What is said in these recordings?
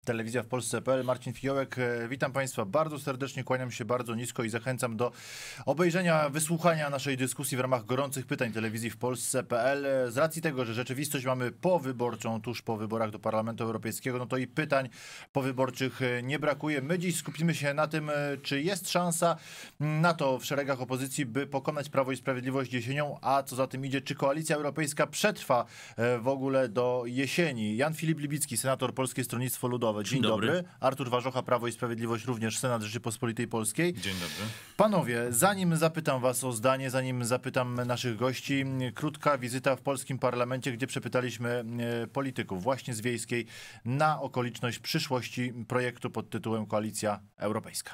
Telewizja w Polsce.pl. Marcin Fiołek, witam Państwa bardzo serdecznie, kłaniam się bardzo nisko i zachęcam do obejrzenia, wysłuchania naszej dyskusji w ramach gorących pytań Telewizji w Polsce.pl. Z racji tego, że rzeczywistość mamy powyborczą, tuż po wyborach do Parlamentu Europejskiego, no to i pytań powyborczych nie brakuje. My dziś skupimy się na tym, czy jest szansa na to w szeregach opozycji, by pokonać Prawo i Sprawiedliwość jesienią, a co za tym idzie, czy Koalicja Europejska przetrwa w ogóle do jesieni. Jan Filip Libicki, senator Polskie Stronnictwo Ludowe. Dzień dobry. Artur Warzocha, Prawo i Sprawiedliwość, również Senat Rzeczypospolitej Polskiej. Dzień dobry. Panowie, zanim zapytam was o zdanie, zanim zapytam naszych gości, krótka wizyta w polskim parlamencie, gdzie przepytaliśmy polityków właśnie z Wiejskiej na okoliczność przyszłości projektu pod tytułem Koalicja Europejska.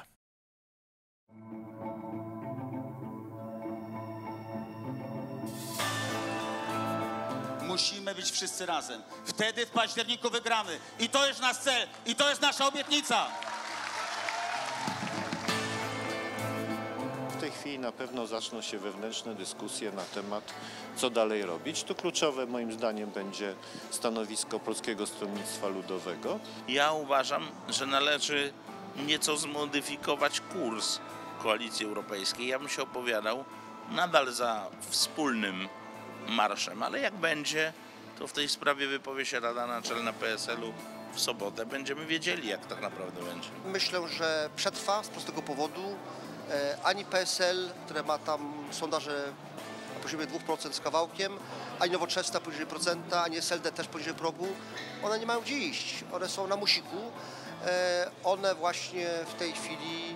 Musimy być wszyscy razem. Wtedy w październiku wygramy. I to jest nasz cel. I to jest nasza obietnica. W tej chwili na pewno zaczną się wewnętrzne dyskusje na temat, co dalej robić. Tu kluczowe moim zdaniem będzie stanowisko Polskiego Stronnictwa Ludowego. Ja uważam, że należy nieco zmodyfikować kurs Koalicji Europejskiej. Ja bym się opowiadał nadal za wspólnym marszem, ale jak będzie, to w tej sprawie wypowie się Rada Naczelna PSL-u w sobotę. Będziemy wiedzieli, jak tak naprawdę będzie. Myślę, że przetrwa z prostego powodu. Ani PSL, które ma tam sondaże na poziomie 2% z kawałkiem, ani Nowoczesna poniżej procenta, ani SLD też poniżej progu. One nie mają gdzie iść. One są na musiku. One właśnie w tej chwili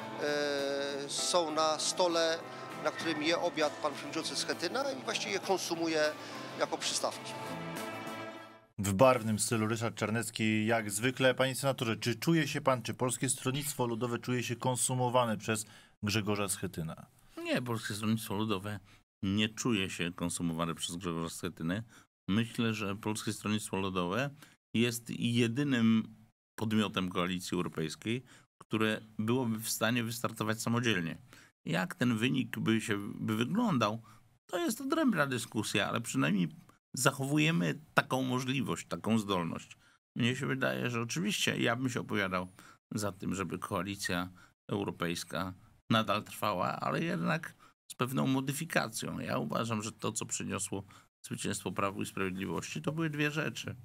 są na stole, na którym je obiad pan przewodniczący Schetyna i właściwie je konsumuje jako przystawki. W barwnym stylu Ryszard Czarnecki, jak zwykle. Panie senatorze, czy czuje się pan, czy Polskie Stronnictwo Ludowe czuje się konsumowane przez Grzegorza Schetynę? Nie, Polskie Stronnictwo Ludowe nie czuje się konsumowane przez Grzegorza Schetynę. Myślę, że Polskie Stronnictwo Ludowe jest jedynym podmiotem Koalicji Europejskiej, które byłoby w stanie wystartować samodzielnie. Jak ten wynik by wyglądał, to jest odrębna dyskusja, ale przynajmniej zachowujemy taką możliwość, taką zdolność. Mnie się wydaje, że oczywiście ja bym się opowiadał za tym, żeby Koalicja Europejska nadal trwała, ale jednak z pewną modyfikacją. Ja uważam, że to, co przyniosło zwycięstwo Prawu i Sprawiedliwości, to były dwie rzeczy.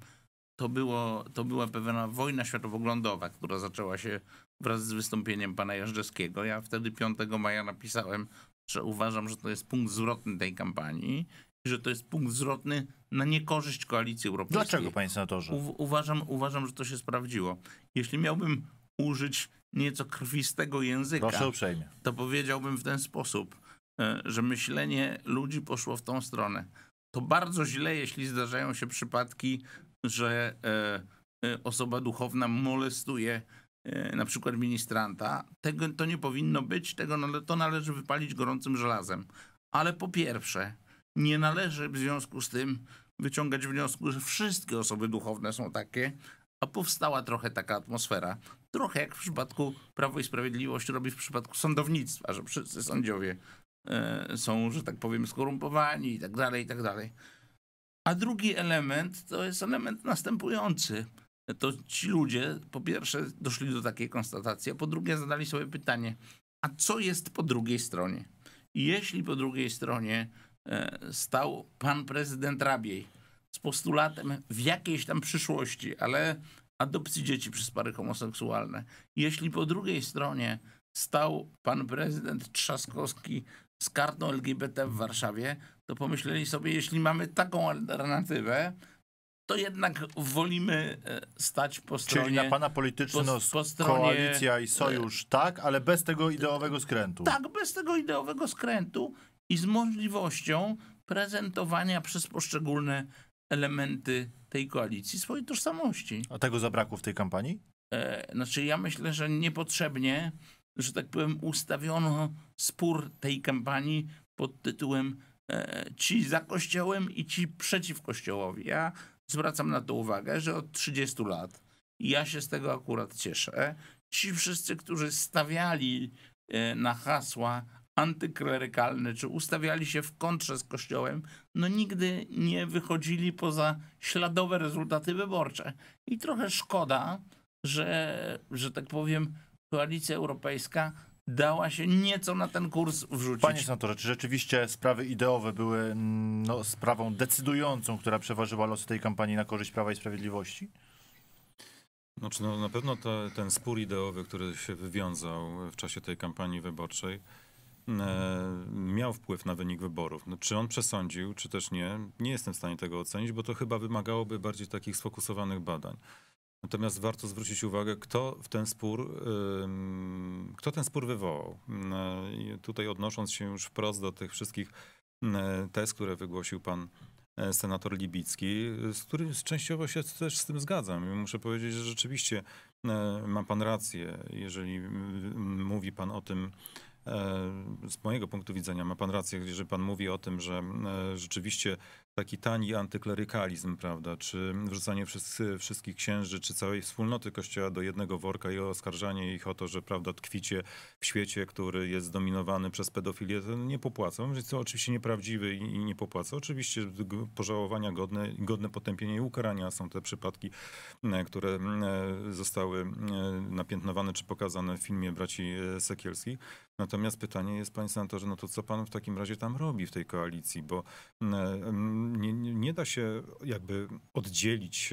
To była pewna wojna światopoglądowa, która zaczęła się wraz z wystąpieniem pana Jażdżewskiego. Ja wtedy 5 maja napisałem, że uważam, że to jest punkt zwrotny tej kampanii i że to jest punkt zwrotny na niekorzyść Koalicji Europejskiej. Dlaczego, panie senatorze? Uważam, że to się sprawdziło. Jeśli miałbym użyć nieco krwistego języka, proszę uprzejmie, to powiedziałbym w ten sposób, że myślenie ludzi poszło w tą stronę. To bardzo źle, jeśli zdarzają się przypadki, że osoba duchowna molestuje na przykład ministranta. To nie powinno być, to należy wypalić gorącym żelazem. Ale po pierwsze, nie należy w związku z tym wyciągać wniosku, że wszystkie osoby duchowne są takie, a powstała trochę taka atmosfera. Trochę jak w przypadku Prawo i Sprawiedliwość robi w przypadku sądownictwa, że wszyscy sędziowie są, że tak powiem, skorumpowani i tak dalej, i tak dalej. A drugi element to jest element następujący. To ci ludzie po pierwsze doszli do takiej konstatacji, a po drugie zadali sobie pytanie, a co jest po drugiej stronie? I jeśli po drugiej stronie stał pan prezydent Rabiej z postulatem w jakiejś tam przyszłości, ale adopcji dzieci przez pary homoseksualne, jeśli po drugiej stronie stał pan prezydent Trzaskowski z kartą LGBT w Warszawie, to pomyśleli sobie, jeśli mamy taką alternatywę, to jednak wolimy stać po stronie... Czyli na pana polityczny koalicja i sojusz, tak, ale bez tego ideowego skrętu. Tak, bez tego ideowego skrętu i z możliwością prezentowania przez poszczególne elementy tej koalicji swojej tożsamości. A tego zabrakło w tej kampanii? Znaczy ja myślę, że niepotrzebnie, że tak powiem, ustawiono spór tej kampanii pod tytułem ci za Kościołem i ci przeciw Kościołowi. Ja zwracam na to uwagę, że od 30 lat, i ja się z tego akurat cieszę, ci wszyscy, którzy stawiali na hasła antyklerykalne, czy ustawiali się w kontrze z Kościołem, no nigdy nie wychodzili poza śladowe rezultaty wyborcze. I trochę szkoda, że tak powiem, Koalicja Europejska dała się nieco na ten kurs wrzucić. Panie senatorze, czy rzeczywiście sprawy ideowe były sprawą decydującą, która przeważyła losy tej kampanii na korzyść Prawa i Sprawiedliwości? Znaczy, na pewno ten spór ideowy, który się wywiązał w czasie tej kampanii wyborczej, miał wpływ na wynik wyborów. No, czy on przesądził, czy też nie jestem w stanie tego ocenić, bo to chyba wymagałoby bardziej takich sfokusowanych badań. Natomiast warto zwrócić uwagę, kto ten spór wywołał. I tutaj odnosząc się już wprost do tych wszystkich tez, które wygłosił pan senator Libicki, z którym częściowo się też z tym zgadzam. I muszę powiedzieć, że rzeczywiście ma pan rację, jeżeli mówi pan o tym, z mojego punktu widzenia ma pan rację, jeżeli pan mówi o tym, że rzeczywiście taki tani antyklerykalizm, prawda, czy wrzucanie wszystkich księży, czy całej wspólnoty Kościoła do jednego worka i oskarżanie ich o to, że prawda tkwicie w świecie, który jest zdominowany przez pedofilię, to nie popłaca. Że to oczywiście nieprawdziwy i nie popłaca. Oczywiście pożałowania godne potępienia i ukarania są te przypadki, które zostały napiętnowane czy pokazane w filmie braci Sekielskich. Natomiast pytanie jest, panie senatorze, no to co pan w takim razie tam robi w tej koalicji, bo nie da się jakby oddzielić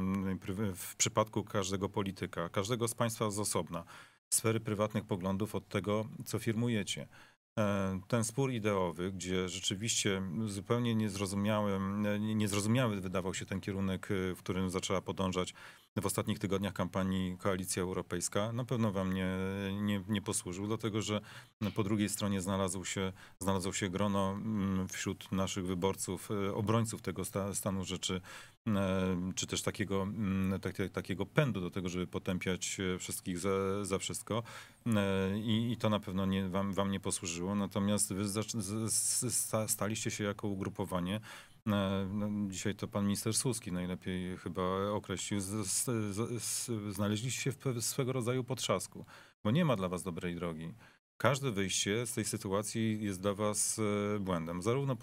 w przypadku każdego polityka, każdego z państwa z osobna, sfery prywatnych poglądów od tego, co firmujecie. Ten spór ideowy, gdzie rzeczywiście zupełnie niezrozumiały wydawał się ten kierunek, w którym zaczęła podążać w ostatnich tygodniach kampanii Koalicja Europejska, na pewno wam nie posłużył, dlatego że po drugiej stronie znalazło się grono wśród naszych wyborców, obrońców tego stanu rzeczy, czy też takiego pędu do tego, żeby potępiać wszystkich za wszystko. I to na pewno wam nie posłużyło. Natomiast wy staliście się jako ugrupowanie. Dzisiaj to pan minister Suski najlepiej chyba określił. Znaleźliście się w swego rodzaju potrzasku, bo nie ma dla was dobrej drogi. Każde wyjście z tej sytuacji jest dla was błędem.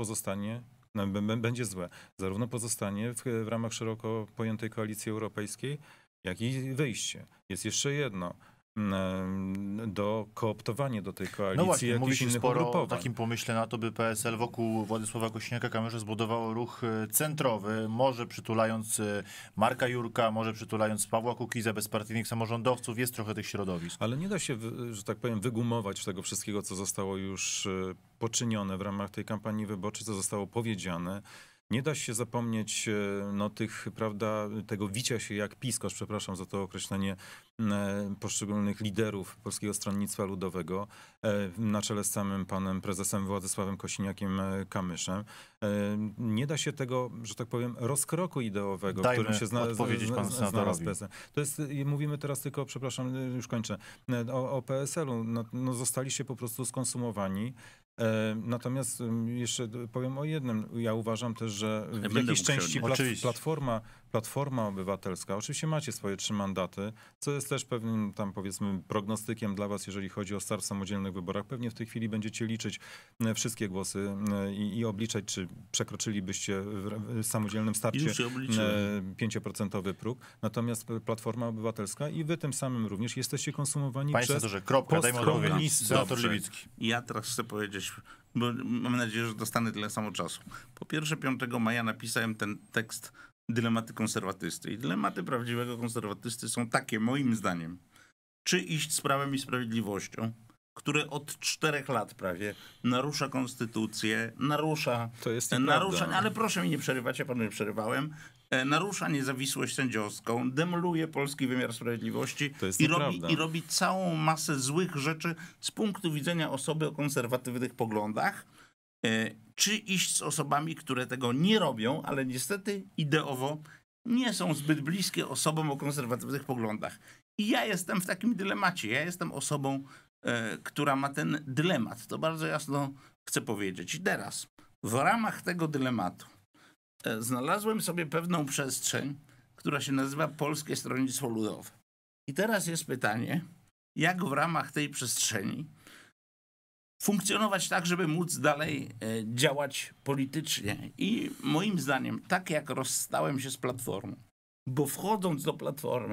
Będzie złe. Zarówno pozostanie w ramach szeroko pojętej koalicji europejskiej, jak i wyjście. Jest jeszcze jedno. Kooptowanie do tej koalicji. No właśnie, mówi się sporo ugrupowań. o takim pomyśle na to, by PSL wokół Władysława Kosiniaka-Kamysza zbudowało ruch centrowy, może przytulając Marka Jurka, może przytulając Pawła Kukiza, bezpartyjnych samorządowców. Jest trochę tych środowisk. Ale nie da się, że tak powiem, wygumować tego wszystkiego, co zostało już poczynione w ramach tej kampanii wyborczej, co zostało powiedziane. Nie da się zapomnieć tego wicia się jak piskosz, przepraszam za to określenie, poszczególnych liderów Polskiego Stronnictwa Ludowego na czele z samym panem prezesem Władysławem Kosiniakiem-Kamyszem. Nie da się tego, że tak powiem, rozkroku ideowego, Dajmy którym się znalazł PSL. To jest, mówimy teraz tylko, przepraszam, już kończę, o PSL-u. No, zostaliście po prostu skonsumowani. Natomiast jeszcze powiem o jednym. Ja uważam też, że w jakiejś części Platforma Obywatelska, oczywiście macie swoje 3 mandaty, co jest też pewnym tam powiedzmy prognostykiem dla was, jeżeli chodzi o start w samodzielnych wyborach. Pewnie w tej chwili będziecie liczyć wszystkie głosy i obliczać, czy przekroczylibyście w samodzielnym starcie 5% próg. Natomiast Platforma Obywatelska i wy tym samym również jesteście konsumowani Panie senatorze, kropka, dajmy odpowiedzieć. Senator Libicki. Ja teraz chcę powiedzieć, bo mam nadzieję, że dostanę tyle samo czasu. Po pierwsze, 5 maja napisałem ten tekst Dylematy konserwatysty. I dylematy prawdziwego konserwatysty są takie, moim zdaniem. Czy iść z Prawem i Sprawiedliwością, które od 4 lat prawie narusza konstytucję, ale proszę mi nie przerywać, ja panu nie przerywałem, narusza niezawisłość sędziowską, demoluje polski wymiar sprawiedliwości i robi całą masę złych rzeczy z punktu widzenia osoby o konserwatywnych poglądach. Czy iść z osobami, które tego nie robią, ale niestety ideowo nie są zbyt bliskie osobom o konserwatywnych poglądach. I ja jestem w takim dylemacie. Ja jestem osobą, która ma ten dylemat. To bardzo jasno chcę powiedzieć. I teraz w ramach tego dylematu znalazłem sobie pewną przestrzeń, która się nazywa Polskie Stronnictwo Ludowe. I teraz jest pytanie, jak w ramach tej przestrzeni funkcjonować tak, żeby móc dalej działać politycznie. I moim zdaniem, tak jak rozstałem się z Platformą, bo wchodząc do Platformy,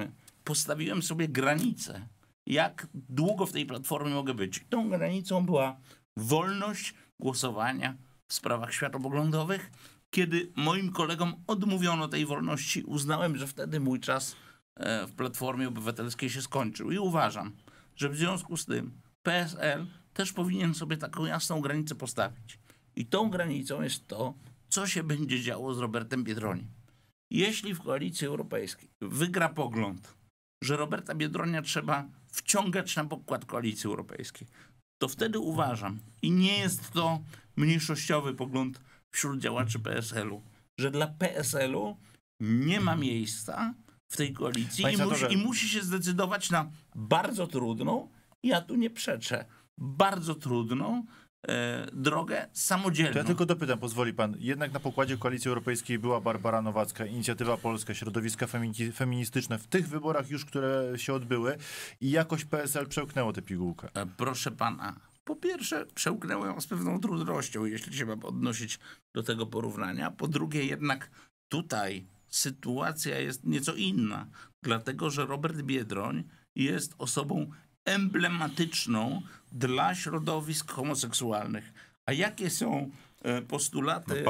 postawiłem sobie granicę, jak długo w tej platformie mogę być. Tą granicą była wolność głosowania w sprawach światopoglądowych. Kiedy moim kolegom odmówiono tej wolności, uznałem, że wtedy mój czas w Platformie Obywatelskiej się skończył. I uważam, że w związku z tym PSL też powinien sobie taką jasną granicę postawić. I tą granicą jest to, co się będzie działo z Robertem Biedroniem. Jeśli w Koalicji Europejskiej wygra pogląd, że Roberta Biedronia trzeba wciągać na pokład Koalicji Europejskiej, to wtedy uważam, i nie jest to mniejszościowy pogląd wśród działaczy PSL-u, że dla PSL-u nie ma miejsca w tej koalicji i musi się zdecydować na bardzo trudną, ja tu nie przeczę, bardzo trudną drogę samodzielną. To ja tylko dopytam, pozwoli pan. Jednak na pokładzie Koalicji Europejskiej była Barbara Nowacka, Inicjatywa Polska, środowiska feministyczne w tych wyborach już, które się odbyły i jakoś PSL przełknęło tę pigułkę. Proszę pana, po pierwsze przełknęło ją z pewną trudnością, jeśli się ma odnosić do tego porównania. Po drugie jednak tutaj sytuacja jest nieco inna, dlatego że Robert Biedroń jest osobą emblematyczną dla środowisk homoseksualnych. A jakie są postulaty...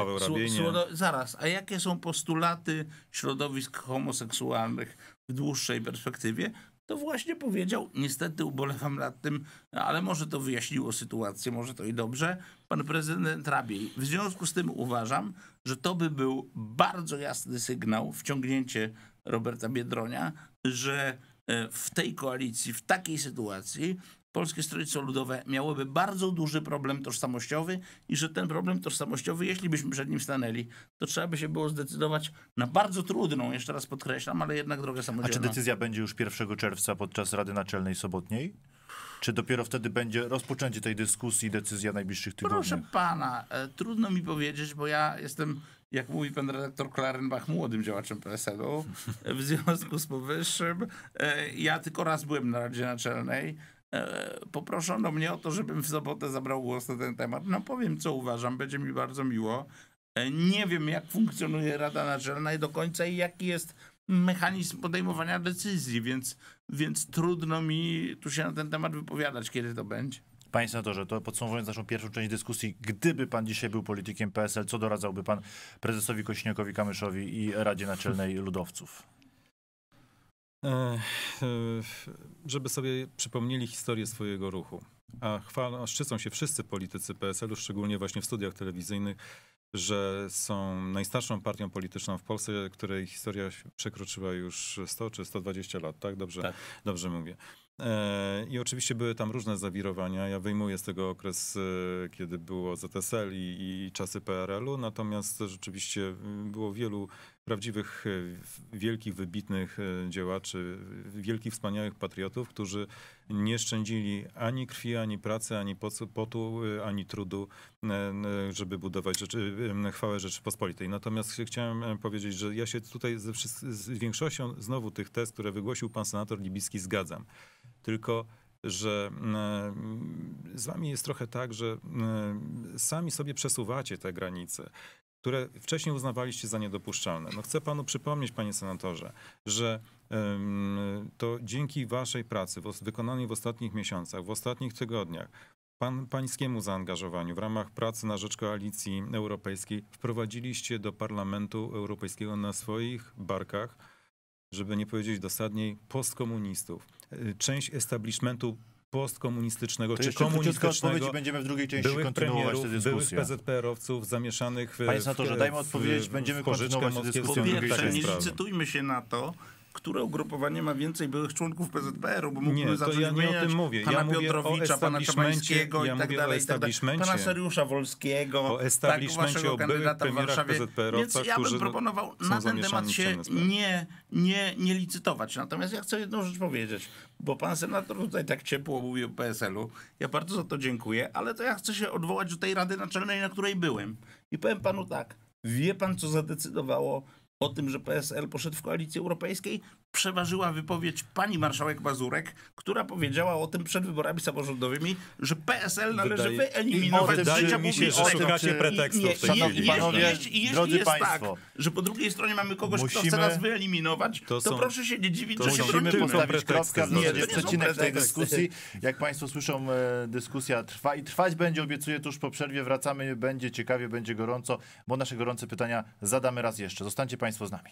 A jakie są postulaty środowisk homoseksualnych w dłuższej perspektywie? To właśnie powiedział, niestety ubolewam nad tym, ale może to wyjaśniło sytuację, może to i dobrze, pan prezydent Rabiej. W związku z tym uważam, że to by był bardzo jasny sygnał, wciągnięcie Roberta Biedronia, że w tej koalicji, w takiej sytuacji Polskie Stronnictwo Ludowe miałoby bardzo duży problem tożsamościowy i że ten problem tożsamościowy, jeśli byśmy przed nim stanęli, to trzeba by się było zdecydować na bardzo trudną, jeszcze raz podkreślam, ale jednak drogę samodzielną. A czy decyzja będzie już 1 czerwca podczas Rady Naczelnej sobotniej? Czy dopiero wtedy będzie rozpoczęcie tej dyskusji i decyzja najbliższych tygodni? Proszę pana, trudno mi powiedzieć, bo ja jestem, jak mówi pan redaktor Klarenbach, młodym działaczem PSL-u. W związku z powyższym ja tylko raz byłem na Radzie Naczelnej. Poproszono mnie o to, żebym w sobotę zabrał głos na ten temat. No powiem, co uważam, będzie mi bardzo miło. Nie wiem, jak funkcjonuje Rada Naczelna i do końca i jaki jest mechanizm podejmowania decyzji, więc trudno mi tu się na ten temat wypowiadać, kiedy to będzie. Panie senatorze, to podsumowując naszą pierwszą część dyskusji, gdyby pan dzisiaj był politykiem PSL, co doradzałby pan prezesowi Kosiniakowi-Kamyszowi i Radzie Naczelnej Ludowców? Żeby sobie przypomnieli historię swojego ruchu. A szczycą się wszyscy politycy PSL-u, szczególnie właśnie w studiach telewizyjnych, że są najstarszą partią polityczną w Polsce, której historia przekroczyła już 100 czy 120 lat, tak? Dobrze mówię. I oczywiście były tam różne zawirowania. Ja wyjmuję z tego okres, kiedy było ZSL i czasy PRL-u, natomiast rzeczywiście było wielu prawdziwych, wielkich, wybitnych działaczy, wielkich, wspaniałych patriotów, którzy nie szczędzili ani krwi, ani pracy, ani potu, ani trudu, żeby budować chwałę Rzeczypospolitej. Natomiast chciałem powiedzieć, że ja się tutaj z większością znowu tych tez, które wygłosił pan senator Libicki, zgadzam. Tylko że z wami jest trochę tak, że sami sobie przesuwacie te granice, które wcześniej uznawaliście za niedopuszczalne. No chcę panu przypomnieć, panie senatorze, że to dzięki waszej pracy wykonanej w ostatnich miesiącach, w ostatnich tygodniach, pańskiemu zaangażowaniu w ramach pracy na rzecz Koalicji Europejskiej wprowadziliście do Parlamentu Europejskiego na swoich barkach, żeby nie powiedzieć dosadniej, postkomunistów. Część establishmentu postkomunistycznego czy komunistycznego, będziemy w drugiej części kontynuować tę dyskusję. Byłych PZPR-owców zamieszanych Panie senatorze, dajmy odpowiedzieć, będziemy kontynuować tę dyskusję w drugiej części. Nie licytujmy się na to, które ugrupowanie ma więcej byłych członków PZPR-u, bo mógłby zacząć ja nie o tym mówię. Pana Ja mówię Piotrowicza, pana Czabańskiego i tak dalej, pana Seriusza Wolskiego, o waszego kandydata w Warszawie. Więc ja bym proponował na ten temat się nie licytować. Natomiast ja chcę jedną rzecz powiedzieć, bo pan senator tutaj tak ciepło mówi o PSL-u. Ja bardzo za to dziękuję, ale to ja chcę się odwołać do tej Rady Naczelnej, na której byłem. I powiem panu tak, wie pan, co zadecydowało o tym, że PSL poszedł w koalicji europejskiej, przeważyła wypowiedź pani marszałek Mazurek, która powiedziała o tym przed wyborami samorządowymi, że PSL należy wyeliminować z życia publicznego. Szukacie pretekstów w tej chwili. Jeśli jest tak, że po drugiej stronie mamy kogoś, kto chce nas wyeliminować, to proszę się nie dziwić, że się musimy postawić kropkę, w zasadzie przecinek w tej dyskusji. Jak państwo słyszą, dyskusja trwa i trwać będzie, obiecuję tuż po przerwie. Wracamy, będzie ciekawie, będzie gorąco, bo nasze gorące pytania zadamy raz jeszcze. Zostańcie państwo z nami.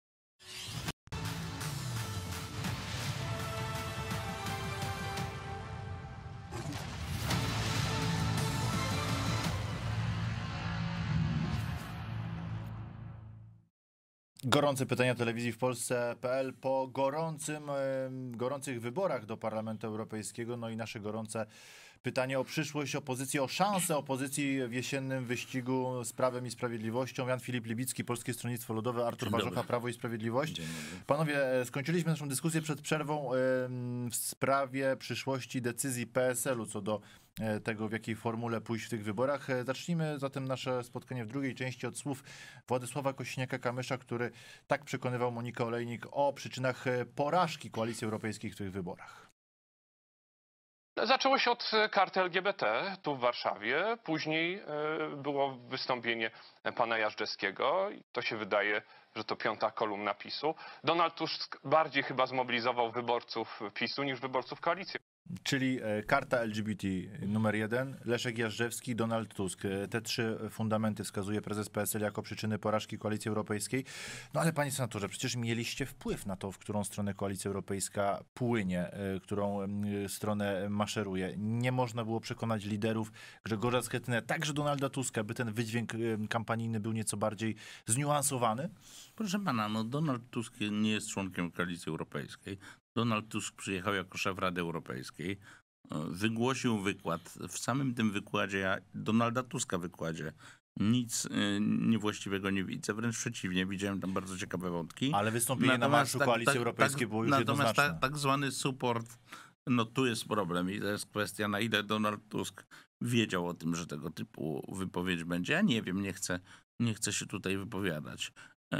Gorące pytania telewizji w Polsce.pl po gorących wyborach do Parlamentu Europejskiego. No i nasze gorące pytanie o przyszłość opozycji, o szansę opozycji w jesiennym wyścigu z Prawem i Sprawiedliwością. Jan Filip Libicki, Polskie Stronnictwo Ludowe, Artur Warzecha, Prawo i Sprawiedliwość. Panowie, skończyliśmy naszą dyskusję przed przerwą w sprawie przyszłości decyzji PSL-u co do tego, w jakiej formule pójść w tych wyborach. Zacznijmy zatem nasze spotkanie w drugiej części od słów Władysława Kosiniaka-Kamysza, który tak przekonywał Monikę Olejnik o przyczynach porażki Koalicji Europejskiej w tych wyborach. Zaczęło się od karty LGBT tu w Warszawie, później było wystąpienie pana Jażdżewskiego i to się wydaje, że to 5. kolumna PiS-u. Donald Tusk bardziej chyba zmobilizował wyborców PiS-u niż wyborców koalicji. Czyli karta LGBT numer 1, Leszek Jażdżewski, Donald Tusk. Te 3 fundamenty wskazuje prezes PSL jako przyczyny porażki Koalicji Europejskiej. No ale panie senatorze, przecież mieliście wpływ na to, w którą stronę Koalicja Europejska płynie, którą stronę maszeruje. Nie można było przekonać liderów Grzegorza Schetynę, także Donalda Tuska, by ten wydźwięk kampanijny był nieco bardziej zniuansowany? Proszę pana, no Donald Tusk nie jest członkiem Koalicji Europejskiej. Donald Tusk przyjechał jako szef Rady Europejskiej, wygłosił wykład. W samym tym wykładzie, Donalda Tuska wykładzie, nic niewłaściwego nie widzę, wręcz przeciwnie, widziałem tam bardzo ciekawe wątki. Ale wystąpienie na marszu Koalicji Europejskiej było już jednoznaczne. Natomiast tak zwany support, no tu jest problem i to jest kwestia, na ile Donald Tusk wiedział o tym, że tego typu wypowiedź będzie. Ja nie wiem, nie chcę się tutaj wypowiadać.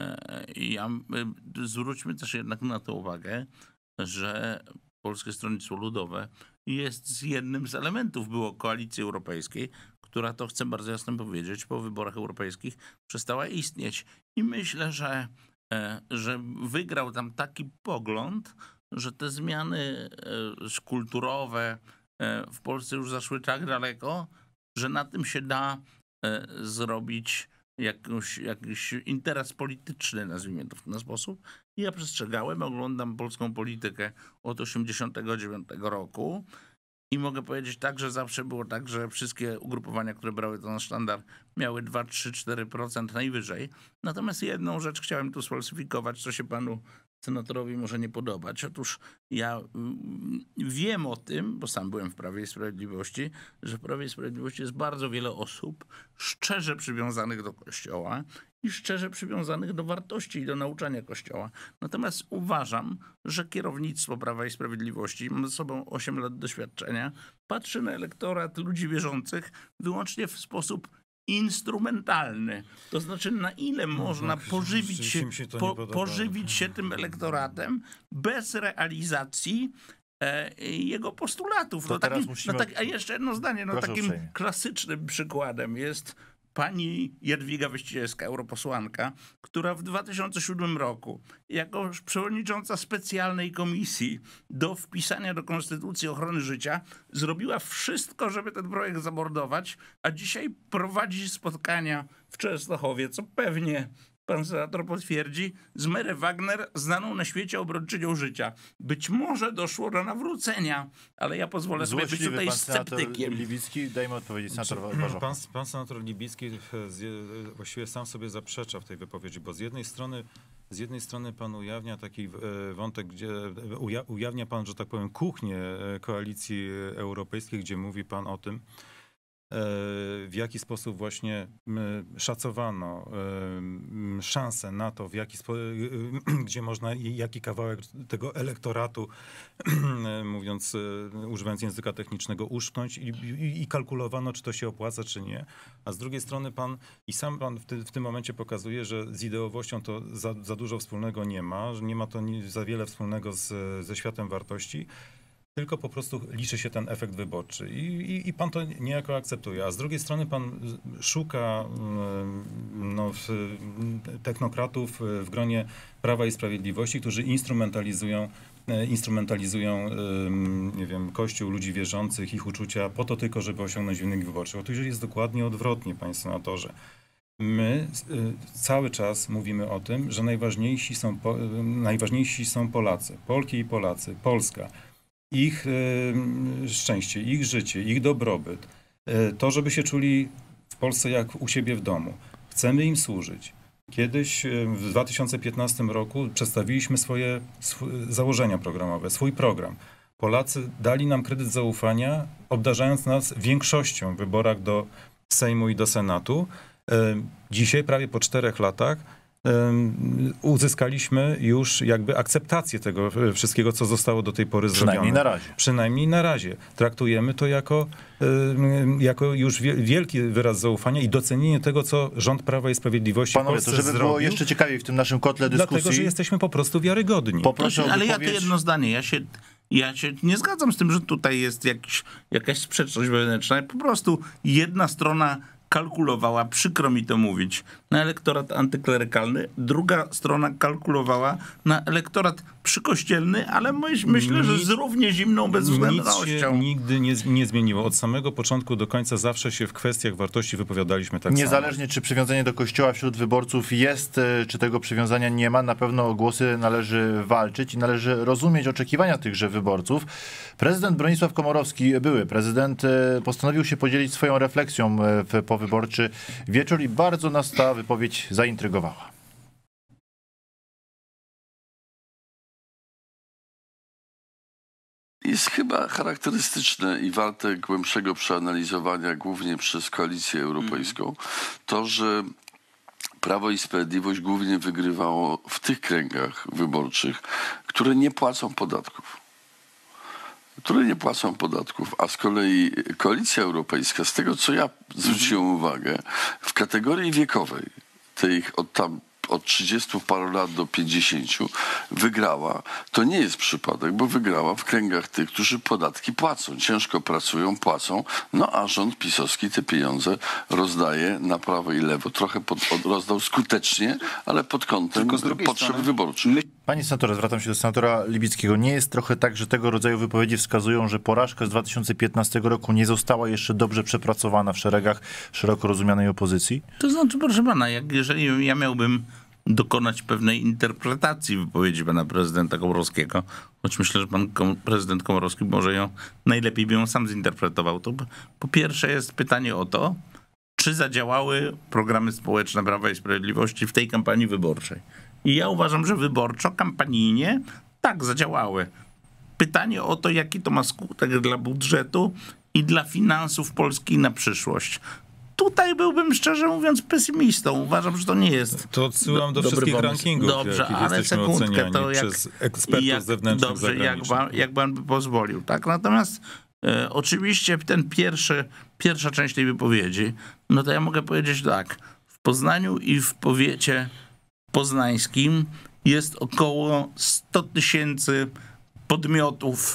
Zwróćmy też jednak na to uwagę, że Polskie Stronnictwo Ludowe jest jednym z elementów było Koalicji Europejskiej, która, to chcę bardzo jasno powiedzieć, po wyborach europejskich przestała istnieć. I myślę, że wygrał tam taki pogląd, że te zmiany kulturowe w Polsce już zaszły tak daleko, że na tym się da zrobić jakiś interes polityczny, nazwijmy to w ten sposób. Ja przestrzegałem, oglądam polską politykę od 1989 roku i mogę powiedzieć tak, że zawsze było tak, że wszystkie ugrupowania, które brały to na sztandar, miały 2, 3, 4% najwyżej. Natomiast jedną rzecz chciałem tu sfalsyfikować, co się panu senatorowi może nie podobać. Otóż ja wiem o tym, bo sam byłem w Prawie i Sprawiedliwości, że w Prawie i Sprawiedliwości jest bardzo wiele osób szczerze przywiązanych do Kościoła i szczerze przywiązanych do wartości i do nauczania Kościoła. Natomiast uważam, że kierownictwo Prawa i Sprawiedliwości, mam za sobą 8 lat doświadczenia, patrzy na elektorat ludzi wierzących wyłącznie w sposób instrumentalny. To znaczy, na ile można pożywić się tym elektoratem bez realizacji jego postulatów. A jeszcze jedno zdanie. Takim klasycznym przykładem jest pani Jadwiga Wyścielska, europosłanka, która w 2007 roku jako przewodnicząca specjalnej komisji do wpisania do Konstytucji ochrony życia zrobiła wszystko, żeby ten projekt zamordować, a dzisiaj prowadzi spotkania w Częstochowie, co pewnie pan senator potwierdzi, z Mary Wagner, znaną na świecie obrończynią życia. Być może doszło do nawrócenia, ale ja pozwolę sobie być tutaj sceptykiem. Libicki, dajmy odpowiedzieć senator Warzecha. Pan senator Libicki właściwie sam sobie zaprzecza w tej wypowiedzi, bo z jednej strony pan ujawnia taki wątek, gdzie ujawnia pan, że tak powiem, kuchnię Koalicji Europejskiej, gdzie mówi pan o tym, w jaki sposób właśnie szacowano szanse na to, gdzie można, jaki kawałek tego elektoratu, mówiąc, używając języka technicznego, uszknąć i kalkulowano, czy to się opłaca, czy nie. A z drugiej strony sam pan w tym momencie pokazuje, że z ideowością to za dużo wspólnego nie ma, że nie ma to za wiele wspólnego ze światem wartości, tylko po prostu liczy się ten efekt wyborczy. I pan to niejako akceptuje. A z drugiej strony pan szuka technokratów w gronie Prawa i Sprawiedliwości, którzy instrumentalizują nie wiem, Kościół, ludzi wierzących, ich uczucia po to tylko, żeby osiągnąć wynik wyborczy. Otóż jest dokładnie odwrotnie, panie senatorze. My cały czas mówimy o tym, że najważniejsi są Polacy, Polki i Polacy, Polska. Ich szczęście, ich życie, ich dobrobyt, to, żeby się czuli w Polsce jak u siebie w domu. Chcemy im służyć. Kiedyś w 2015 roku przedstawiliśmy swoje założenia programowe, swój program. Polacy dali nam kredyt zaufania, obdarzając nas większością w wyborach do Sejmu i do Senatu. Dzisiaj, prawie po 4 latach, uzyskaliśmy już jakby akceptację tego wszystkiego, co zostało do tej pory zrobione. Przynajmniej na razie. Traktujemy to jako już wielki wyraz zaufania i docenienie tego, co rząd Prawa i Sprawiedliwości w Polsce żeby było jeszcze ciekawiej w tym naszym kotle dyskusji. Dlatego, że jesteśmy po prostu wiarygodni. Ale ja to jedno zdanie. Ja się nie zgadzam z tym, że tutaj jest jakaś sprzeczność wewnętrzna. Po prostu jedna strona kalkulowała, przykro mi to mówić, na elektorat antyklerykalny, druga strona kalkulowała na elektorat przykościelny, ale myślę, że z równie zimną bezwzględnością. Nic się nigdy nie zmieniło. Od samego początku do końca zawsze się w kwestiach wartości wypowiadaliśmy tak samo. Niezależnie czy przywiązanie do Kościoła wśród wyborców jest, czy tego przywiązania nie ma, na pewno o głosy należy walczyć i należy rozumieć oczekiwania tychże wyborców. Prezydent Bronisław Komorowski, były prezydent, postanowił się podzielić swoją refleksją w powyborczy wieczór i bardzo nas ta wypowiedź zaintrygowała. Jest chyba charakterystyczne i warte głębszego przeanalizowania, głównie przez Koalicję Europejską, to, że Prawo i Sprawiedliwość głównie wygrywało w tych kręgach wyborczych, które nie płacą podatków. A z kolei Koalicja Europejska, z tego co ja zwróciłem uwagę, w kategorii wiekowej, od 30 paru lat do 50 wygrała. To nie jest przypadek, bo wygrała w kręgach tych, którzy podatki płacą, ciężko pracują, płacą, a rząd pisowski te pieniądze rozdaje na prawo i lewo. Trochę rozdał skutecznie, ale pod kątem potrzeb wyborczych. Panie senatorze, zwracam się do senatora Libickiego. Nie jest trochę tak, że tego rodzaju wypowiedzi wskazują, że porażka z 2015 roku nie została jeszcze dobrze przepracowana w szeregach szeroko rozumianej opozycji? To znaczy, proszę pana, jeżeli ja miałbym dokonać pewnej interpretacji wypowiedzi pana prezydenta Komorowskiego, choć myślę, że pan prezydent Komorowski może najlepiej by ją sam zinterpretował, to po pierwsze jest pytanie o to, czy zadziałały programy społeczne Prawa i Sprawiedliwości w tej kampanii wyborczej. I ja uważam, że wyborczo, kampanijnie tak zadziałały. Pytanie o to, jaki to ma skutek dla budżetu i dla finansów Polski na przyszłość. Tutaj byłbym, szczerze mówiąc, pesymistą. Uważam, że to nie jest. To odsyłam do wszystkich rankingów, dobrze, ale sekundkę, to przez ekspertów zewnętrznych. Dobrze, jak pan by pozwolił. Tak? Natomiast oczywiście pierwsza część tej wypowiedzi, to ja mogę powiedzieć tak. W Poznaniu i w powiecie poznańskim jest około 100 000 podmiotów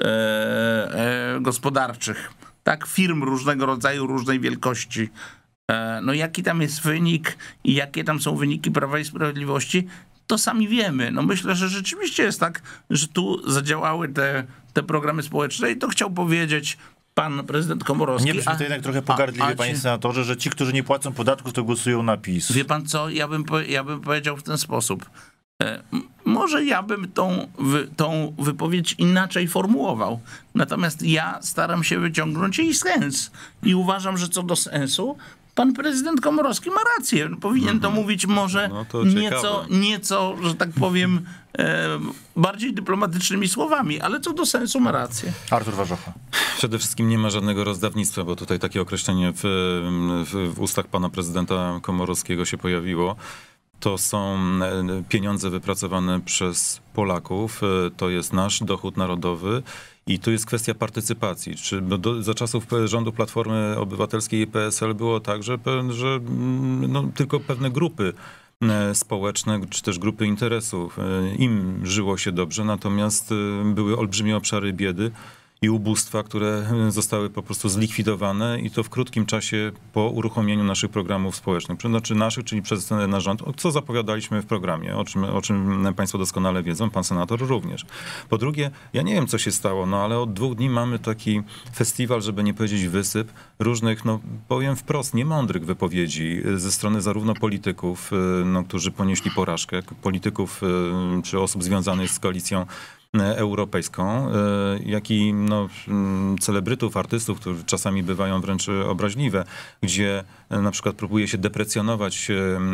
gospodarczych, tak, firm różnego rodzaju, różnej wielkości. Jaki tam jest wynik i jakie tam są wyniki Prawa i Sprawiedliwości, to sami wiemy. Myślę, że rzeczywiście jest tak, że tu zadziałały te programy społeczne i to chciał powiedzieć pan prezydent Komorowski. Nie brzmi to jednak trochę pogardliwie, panie senatorze, że ci, którzy nie płacą podatków, to głosują na PiS. Wie pan co? Ja bym powiedział w ten sposób. Może ja bym tą wypowiedź inaczej formułował. Natomiast ja staram się wyciągnąć jej sens. I uważam, że co do sensu, pan prezydent Komorowski ma rację. Powinien to mówić może nieco, że tak powiem, bardziej dyplomatycznymi słowami, ale co do sensu ma rację. Artur Warzocha. Przede wszystkim nie ma żadnego rozdawnictwa, bo tutaj takie określenie w ustach pana prezydenta Komorowskiego się pojawiło. To są pieniądze wypracowane przez Polaków, to jest nasz dochód narodowy i tu jest kwestia partycypacji. Za czasów rządu Platformy Obywatelskiej i PSL było tak, że tylko pewne grupy społeczne, czy też grupy interesów, im żyło się dobrze, natomiast były olbrzymie obszary biedy i ubóstwa, które zostały po prostu zlikwidowane i to w krótkim czasie po uruchomieniu naszych programów społecznych. Znaczy naszych, czyli przez nasz rząd, co zapowiadaliśmy w programie, o czym państwo doskonale wiedzą, pan senator również. Po drugie, ja nie wiem, co się stało, ale od 2 dni mamy taki festiwal, żeby nie powiedzieć wysyp, różnych, powiem wprost, niemądrych wypowiedzi ze strony zarówno polityków, którzy ponieśli porażkę, polityków czy osób związanych z koalicją europejską, jak i celebrytów, artystów, którzy czasami bywają wręcz obraźliwe, gdzie na przykład próbuje się deprecjonować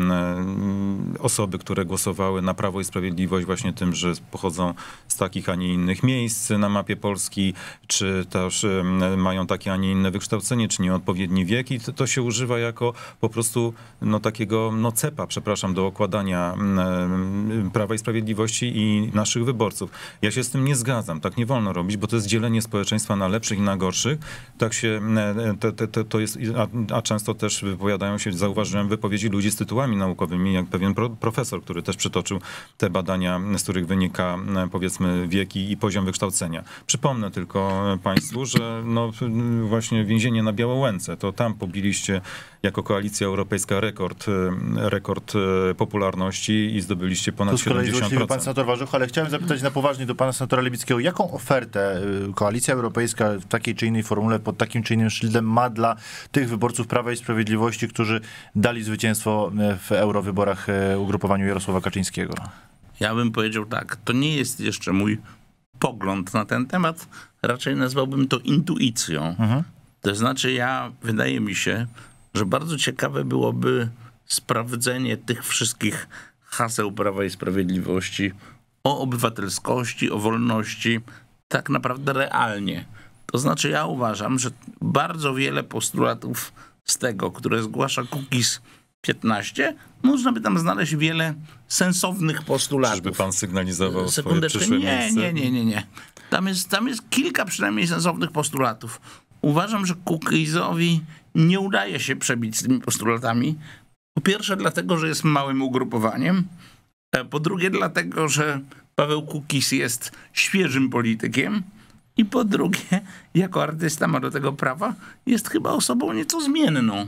osoby, które głosowały na Prawo i Sprawiedliwość właśnie tym, że pochodzą z takich, a nie innych miejsc na mapie Polski, czy też mają takie, a nie inne wykształcenie, czy nieodpowiedni wiek i to się używa jako po prostu takiego cepa, przepraszam, do okładania Prawa i Sprawiedliwości i naszych wyborców. Ja się z tym nie zgadzam. Tak nie wolno robić, bo to jest dzielenie społeczeństwa na lepszych i na gorszych. Tak się to jest, a często też wypowiadają się, zauważyłem, wypowiedzi ludzi z tytułami naukowymi, jak pewien profesor, który też przytoczył te badania, z których wynika, powiedzmy, wiek i poziom wykształcenia. Przypomnę tylko państwu, że właśnie więzienie na Białołęce, to tam pobiliście jako Koalicja Europejska rekord popularności i zdobyliście ponad 70%. Pan senator Warzoch, ale chciałem zapytać na poważnie do pana senatora Libickiego, jaką ofertę Koalicja Europejska w takiej czy innej formule, pod takim czy innym szyldem ma dla tych wyborców Prawa i Sprawiedliwości, którzy dali zwycięstwo w eurowyborach ugrupowaniu Jarosława Kaczyńskiego? Ja bym powiedział tak, to nie jest jeszcze mój pogląd na ten temat, raczej nazwałbym to intuicją. To znaczy wydaje mi się, że bardzo ciekawe byłoby sprawdzenie tych wszystkich haseł Prawa i Sprawiedliwości o obywatelskości, o wolności, tak naprawdę realnie. To znaczy ja uważam, że bardzo wiele postulatów z tego, które zgłasza Kukiz 15, można by tam znaleźć wiele sensownych postulatów. Czyżby pan sygnalizował swoje przyszłe miejsce? Nie. Tam jest kilka przynajmniej sensownych postulatów. Uważam, że Kukizowi nie udaje się przebić z tymi postulatami. Po pierwsze dlatego, że jest małym ugrupowaniem. Po drugie dlatego, że Paweł Kukiz jest świeżym politykiem. I po drugie, jako artysta ma do tego prawa, jest chyba osobą nieco zmienną.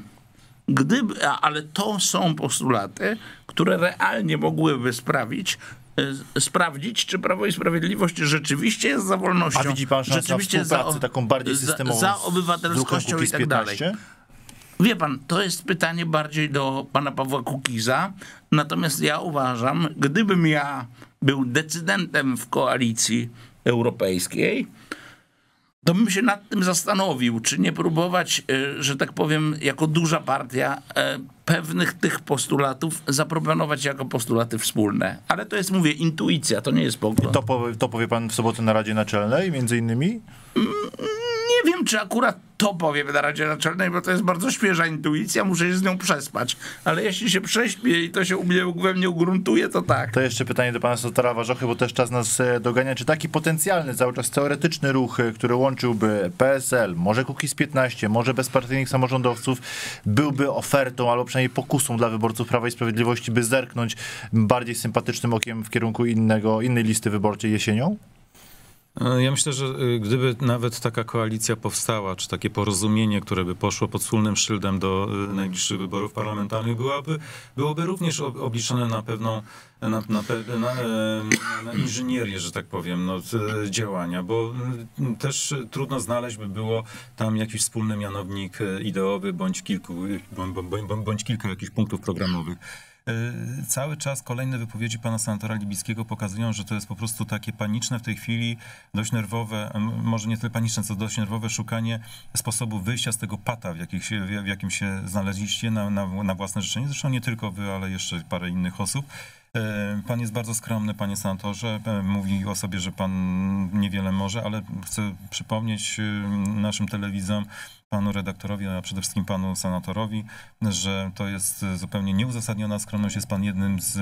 Ale to są postulaty, które realnie mogłyby sprawdzić, czy Prawo i Sprawiedliwość rzeczywiście jest za wolnością. A widzi pan szansę na współpracę taką bardziej systemową za obywatelskością i tak dalej. Wie pan, to jest pytanie bardziej do pana Pawła Kukiza. Natomiast ja uważam, gdybym ja był decydentem w Koalicji Europejskiej, to bym się nad tym zastanowił, czy nie próbować, że tak powiem, jako duża partia pewnych tych postulatów zaproponować jako postulaty wspólne. Ale to jest, mówię, intuicja, to nie jest pogląd. To powie pan w sobotę na Radzie Naczelnej między innymi? Nie wiem, czy akurat to powiem na Radzie Naczelnej, bo to jest bardzo świeża intuicja, muszę się z nią przespać. Ale jeśli się prześpię i to się we mnie ugruntuje, to tak. To jeszcze pytanie do pana senatora Warzochy, bo też czas nas dogania. Czy taki potencjalny, cały czas teoretyczny ruch, który łączyłby PSL, może Kukiz 15, może bezpartyjnych samorządowców, byłby ofertą, albo przynajmniej pokusą dla wyborców Prawa i Sprawiedliwości, by zerknąć bardziej sympatycznym okiem w kierunku innej listy wyborczej jesienią? Ja myślę, że gdyby nawet taka koalicja powstała, czy takie porozumienie, które by poszło pod wspólnym szyldem do najbliższych wyborów parlamentarnych, byłoby również obliczone na pewną na inżynierię, że tak powiem, działania, bo też trudno znaleźć by było tam jakiś wspólny mianownik ideowy, bądź kilka jakichś punktów programowych. Cały czas kolejne wypowiedzi pana senatora Libickiego pokazują, że to jest po prostu takie paniczne w tej chwili, dość nerwowe, może nie tyle paniczne, co dość nerwowe szukanie sposobu wyjścia z tego pata, w jakim się znaleźliście na własne życzenie. Zresztą nie tylko wy, ale jeszcze parę innych osób. Pan jest bardzo skromny, panie senatorze. Mówi o sobie, że pan niewiele może, ale chcę przypomnieć naszym telewidzom, panu redaktorowi, a przede wszystkim panu senatorowi, że to jest zupełnie nieuzasadniona skromność. Jest pan jednym z,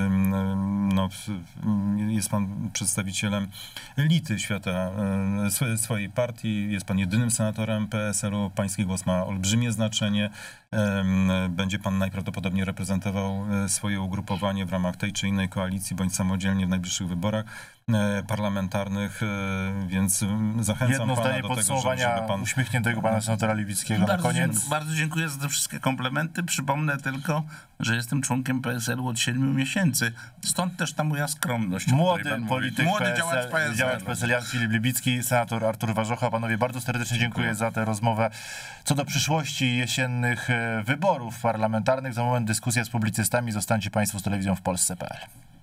jest pan przedstawicielem elity świata swojej partii, jest pan jedynym senatorem PSL-u, pański głos ma olbrzymie znaczenie. Będzie pan najprawdopodobniej reprezentował swoje ugrupowanie w ramach tej czy innej koalicji, bądź samodzielnie w najbliższych wyborach parlamentarnych, więc zachęcam pana do tego, żeby pan... uśmiechniętego pana senatora Libickiego na koniec. Bardzo dziękuję za te wszystkie komplementy. Przypomnę tylko, że jestem członkiem PSL-u od 7 miesięcy. Stąd też ta moja skromność. Młody polityk, młody działacz PSL Jan Filip Libicki, senator Artur Warzocha. Panowie, bardzo serdecznie dziękuję za tę rozmowę co do przyszłości jesiennych wyborów parlamentarnych. Za moment dyskusja z publicystami. Zostańcie państwo z telewizją w Polsce.pl.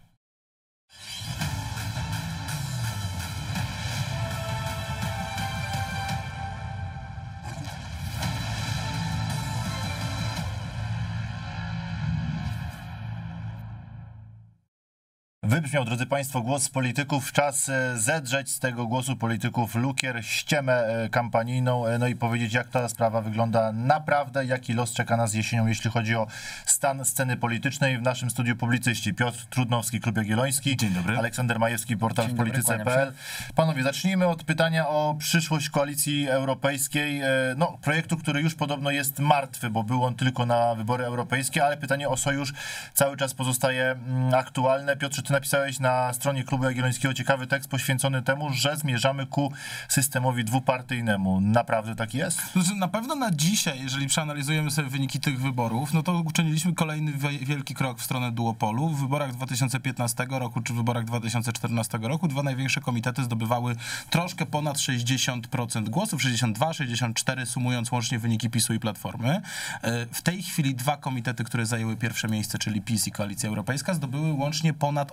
Wybrzmiał, drodzy państwo, głos polityków. Czas zedrzeć z tego głosu polityków lukier, ściemę kampanijną, no i powiedzieć, jak ta sprawa wygląda naprawdę, jaki los czeka nas jesienią, jeśli chodzi o stan sceny politycznej. W naszym studiu publicyści Piotr Trudnowski, Klub Jagielloński. Dzień dobry. Aleksander Majewski, portal w polityce.pl. Panowie, zacznijmy od pytania o przyszłość Koalicji Europejskiej. No, projektu, który już podobno jest martwy, bo był on tylko na wybory europejskie, ale pytanie o sojusz cały czas pozostaje aktualne. Piotrze, ty napisałeś na stronie Klubu Jagiellońskiego ciekawy tekst poświęcony temu, że zmierzamy ku systemowi dwupartyjnemu. Naprawdę tak jest? Znaczy, na pewno na dzisiaj, jeżeli przeanalizujemy sobie wyniki tych wyborów, no to uczyniliśmy kolejny wielki krok w stronę duopolu. W wyborach 2015 roku czy w wyborach 2014 roku dwa największe komitety zdobywały troszkę ponad 60% głosów, 62, 64, sumując łącznie wyniki PiS-u i Platformy. W tej chwili dwa komitety, które zajęły pierwsze miejsce, czyli PiS i Koalicja Europejska, zdobyły łącznie ponad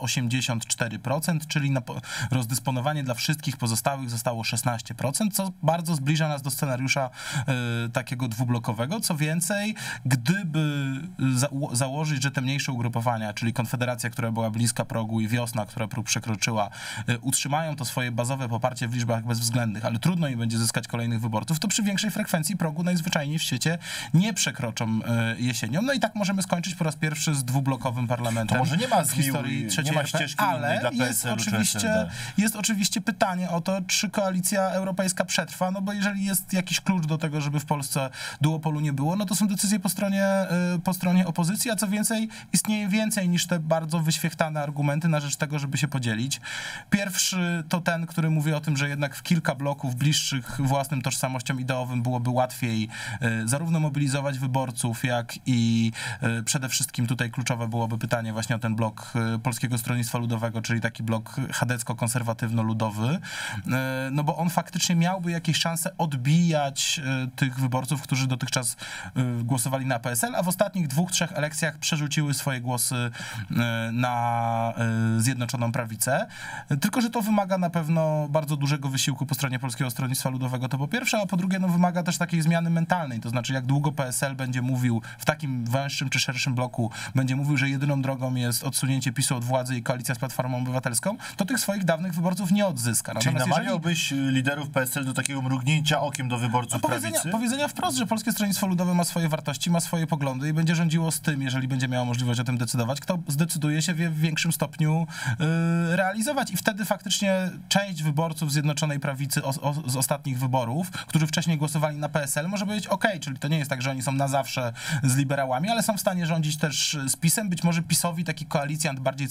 84%, czyli na rozdysponowanie dla wszystkich pozostałych zostało 16%, co bardzo zbliża nas do scenariusza takiego dwublokowego. Co więcej, gdyby założyć, że te mniejsze ugrupowania, czyli Konfederacja, która była bliska progu, i Wiosna, która próg przekroczyła, utrzymają to swoje bazowe poparcie w liczbach bezwzględnych, ale trudno im będzie zyskać kolejnych wyborców, to przy większej frekwencji progu najzwyczajniej w świecie nie przekroczą jesienią. No i tak możemy skończyć po raz pierwszy z dwublokowym parlamentem. To może nie ma w historii trzeciej ścieżki ale dla PSL-u jest oczywiście pytanie o to, czy Koalicja Europejska przetrwa, no bo jeżeli jest jakiś klucz do tego, żeby w Polsce duopolu nie było, no to są decyzje po stronie opozycji, a co więcej, istnieje więcej niż te bardzo wyświechtane argumenty na rzecz tego, żeby się podzielić. Pierwszy to ten, który mówi o tym, że jednak w kilka bloków bliższych własnym tożsamościom ideowym byłoby łatwiej zarówno mobilizować wyborców, jak i przede wszystkim tutaj kluczowe byłoby pytanie właśnie o ten blok Polskiego Stronnictwa Ludowego, czyli taki blok chadecko-konserwatywno-ludowy, no bo on faktycznie miałby jakieś szanse odbijać tych wyborców, którzy dotychczas głosowali na PSL, a w ostatnich 2-3 elekcjach przerzuciły swoje głosy na Zjednoczoną Prawicę. Tylko że to wymaga na pewno bardzo dużego wysiłku po stronie Polskiego Stronnictwa Ludowego, to po pierwsze, a po drugie, no wymaga też takiej zmiany mentalnej, to znaczy jak długo PSL będzie mówił w takim węższym czy szerszym bloku, będzie mówił, że jedyną drogą jest odsunięcie PiS-u od władzy i koalicja z Platformą Obywatelską, to tych swoich dawnych wyborców nie odzyska. Czyli namawiałbyś liderów PSL do takiego mrugnięcia okiem do wyborców prawicy? Powiedzenia wprost, że Polskie Stronnictwo Ludowe ma swoje wartości, ma swoje poglądy i będzie rządziło z tym, jeżeli będzie miało możliwość o tym decydować, kto zdecyduje się w większym stopniu realizować. I wtedy faktycznie część wyborców Zjednoczonej Prawicy z ostatnich wyborów, którzy wcześniej głosowali na PSL, może powiedzieć okej, czyli to nie jest tak, że oni są na zawsze z liberałami, ale są w stanie rządzić też z PiS-em. Być może PiS-owi taki koalicjant bardziej centrowy by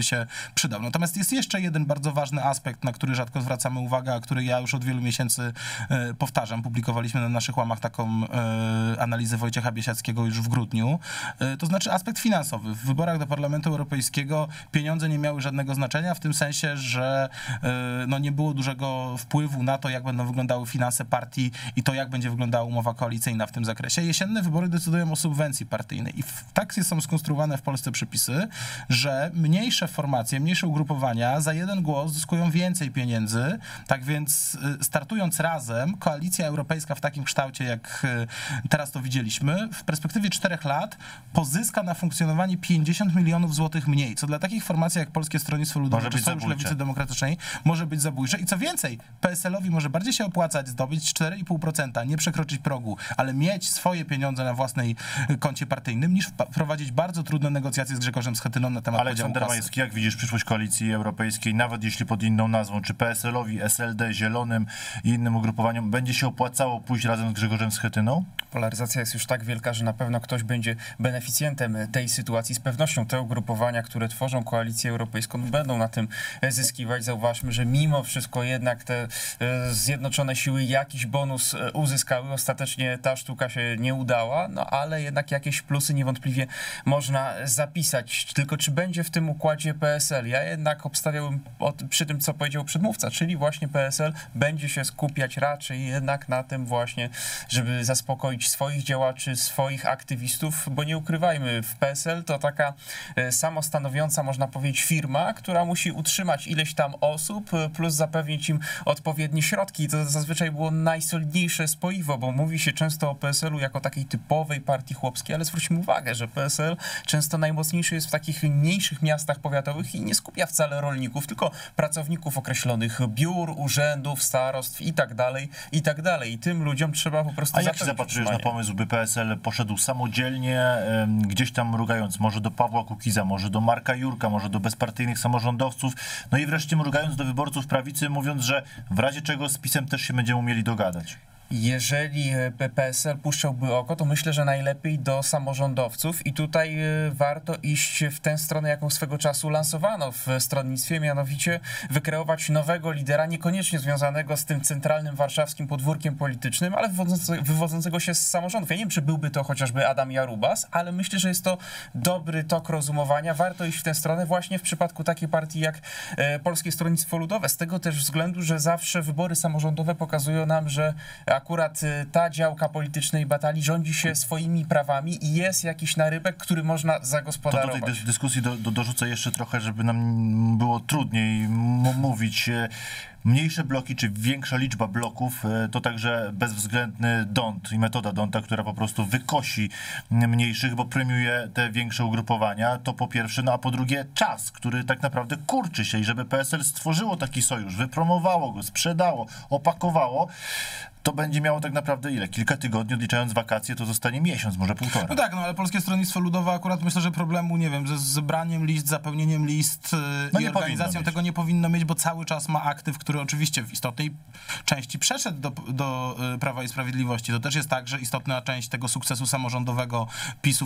by się przydał. Natomiast jest jeszcze jeden bardzo ważny aspekt, na który rzadko zwracamy uwagę, a który ja już od wielu miesięcy powtarzam. Publikowaliśmy na naszych łamach taką analizę Wojciecha Biesiackiego już w grudniu. To znaczy aspekt finansowy. W wyborach do Parlamentu Europejskiego pieniądze nie miały żadnego znaczenia, w tym sensie, że no, nie było dużego wpływu na to, jak będą wyglądały finanse partii i to, jak będzie wyglądała umowa koalicyjna w tym zakresie. Jesienne wybory decydują o subwencji partyjnej i tak są skonstruowane w Polsce przepisy, że mniejsze formacje, mniejsze ugrupowania za jeden głos zyskują więcej pieniędzy. Tak więc startując razem, Koalicja Europejska w takim kształcie, jak teraz to widzieliśmy, w perspektywie 4 lat pozyska na funkcjonowanie 50 milionów złotych mniej, co dla takich formacji jak Polskie Stronnictwo Ludowe czy Sojusz Lewicy Demokratycznej może być zabójcze. I co więcej, PSL-owi może bardziej się opłacać zdobyć 4,5%, nie przekroczyć progu, ale mieć swoje pieniądze na własnej koncie partyjnym, niż prowadzić bardzo trudne negocjacje z Grzegorzem Schetyną na temat podziału Aleksander kasy. Majewski, jak widzisz przyszłość Koalicji Europejskiej, nawet jeśli pod inną nazwą, czy PSL-owi, SLD, Zielonym i innym ugrupowaniom będzie się opłacało pójść razem z Grzegorzem Schetyną? Polaryzacja jest już tak wielka, że na pewno ktoś będzie beneficjentem tej sytuacji. Z pewnością te ugrupowania, które tworzą Koalicję Europejską, będą na tym zyskiwać. Zauważmy, że mimo wszystko jednak te zjednoczone siły jakiś bonus uzyskały. Ostatecznie ta sztuka się nie udała, no ale jednak jakieś plusy niewątpliwie można zapisać. Tylko czy będzie w tym układzie PSL? Ja jednak obstawiałbym przy tym, co powiedział przedmówca, czyli właśnie PSL będzie się skupiać raczej jednak na tym właśnie, żeby zaspokoić swoich działaczy, swoich aktywistów, bo nie ukrywajmy, w PSL to taka samostanowiąca, można powiedzieć, firma, która musi utrzymać ileś tam osób, plus zapewnić im odpowiednie środki. I to zazwyczaj było najsolidniejsze spoiwo, bo mówi się często o PSL-u jako takiej typowej partii chłopskiej, ale zwróćmy uwagę, że PSL często najmocniejszy jest w takich mniejszych miastach powiatowych i nie skupia wcale rolników, tylko pracowników określonych biur, urzędów, starostw i tak dalej, i tak dalej. I tym ludziom trzeba po prostu jak się zapatrujesz na pomysł, by PSL poszedł samodzielnie, gdzieś tam mrugając, może do Pawła Kukiza, może do Marka Jurka, może do bezpartyjnych samorządowców, no i wreszcie mrugając do wyborców prawicy, mówiąc, że w razie czego z PiS-em też się będziemy umieli dogadać? Jeżeli PSL puszczałby oko, to myślę, że najlepiej do samorządowców i tutaj warto iść w tę stronę, jaką swego czasu lansowano w stronnictwie, mianowicie wykreować nowego lidera, niekoniecznie związanego z tym centralnym warszawskim podwórkiem politycznym, ale wywodzącego się z samorządów. Ja nie wiem, czy byłby to chociażby Adam Jarubas, ale myślę, że jest to dobry tok rozumowania. Warto iść w tę stronę właśnie w przypadku takiej partii jak Polskie Stronnictwo Ludowe. Z tego też względu, że zawsze wybory samorządowe pokazują nam, że akurat ta działka politycznej batalii rządzi się swoimi prawami i jest jakiś narybek, który można zagospodarować. To do tej dyskusji dorzucę jeszcze trochę, żeby nam było trudniej mówić. Mniejsze bloki, czy większa liczba bloków, to także bezwzględny D'Hondt i metoda D'Hondta, która po prostu wykosi mniejszych, bo premiuje te większe ugrupowania, to po pierwsze, no a po drugie czas, który tak naprawdę kurczy się i żeby PSL stworzyło taki sojusz, wypromowało go, sprzedało, opakowało, to będzie miało tak naprawdę ile? Kilka tygodni, odliczając wakacje, to zostanie miesiąc, może półtora. No tak, no ale Polskie Stronnictwo Ludowe akurat myślę, że problemu, nie wiem, ze zebraniem list, zapełnieniem list i organizacją tego nie powinno mieć, bo cały czas ma aktyw, który oczywiście w istotnej części przeszedł do Prawa i Sprawiedliwości. To też jest tak, że istotna część tego sukcesu samorządowego PiS-u w